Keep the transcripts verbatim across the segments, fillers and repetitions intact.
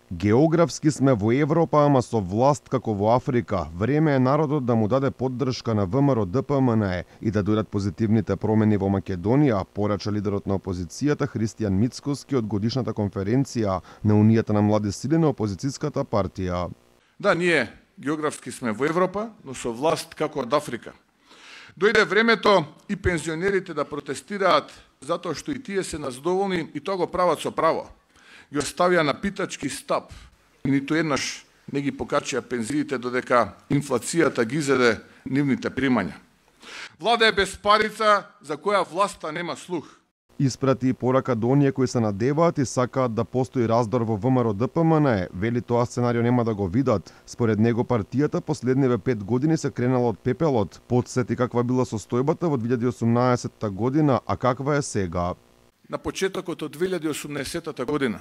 Географски сме во Европа, ама со власт како во Африка. Време е народот да му даде поддршка на ВМРО Д П М Н Е и да дојдат позитивните промени во Македонија, порача лидерот на опозицијата Христијан Мицкоски од годишната конференција на Унијата на млади сили на опозицијската партија. Да, ние географски сме во Европа, но со власт како од Африка. Дојде времето и пензионерите да протестираат затоа што и тие се наздоволни и тоа го прават со право. Ги оставија на питачки стап и ниту еднаш не ги покачија пензиите додека инфлацијата ги изеде нивните примања. Влада е без парица за која власта нема слух. Испрати и порака до оние кои се надеваат и сакаат да постои раздор во ВМРО Д П М Н Е. Вели тоа сценарио нема да го видат. Според него партијата последниве пет години се кренала од пепелот. Потсети каква била состојбата во две илјади и осумнаесетта година, а каква е сега. На почетокот од две илјади и осумнаесетта година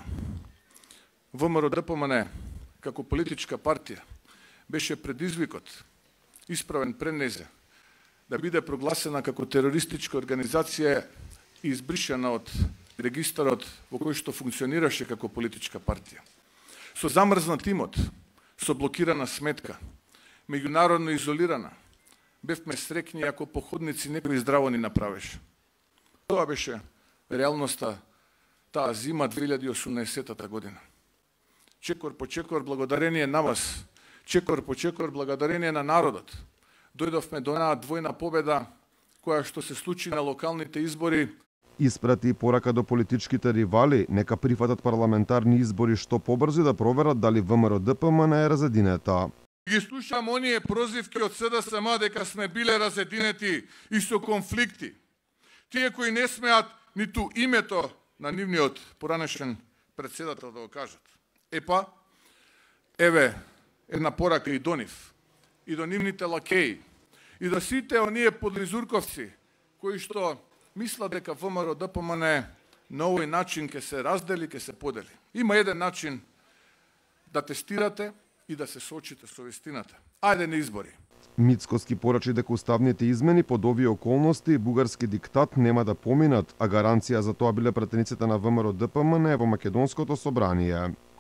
ВМРО Д П М Н Е како политичка партија беше предизвикот исправен пред незе да биде прогласена како терористичка организација и избришена од регистарот во кој што функционираше како политичка партија. Со замрзнат имот, со блокирана сметка, меѓународно изолирана, бевме срекни ако походници некој здраво ни направеше. Тоа беше реалноста таа зима две илјади и осумнаесетта година. Чекор по чекор благодарение на вас, чекор по чекор благодарение на народот, дојдовме до онаа двојна победа која што се случи на локалните избори. Испрати и порака до политичките ривали, нека прифатат парламентарни избори што побрзо да проверат дали ВМРО Д П М Н Е разединета. Ги слушам оние прозивки од С Д С М дека сме биле разединети и со конфликти. Тие кои не смеат ниту името на нивниот поранешен председател да го кажат. Епа, еве една порака и до нив, и до нивните лакеи, и до сите оние подлизурковци кои што мислат дека ВМРО Д П М Н Е на овој начин ќе се раздели, ќе се подели. Има еден начин да тестирате и да се соочите со вистината. Ајде на избори. Мицкоски порачи дека уставните измени под овие околности бугарски диктат нема да поминат, а гаранција за тоа биле пратениците на ВМРО Д П М Н Е во Македонското собрание.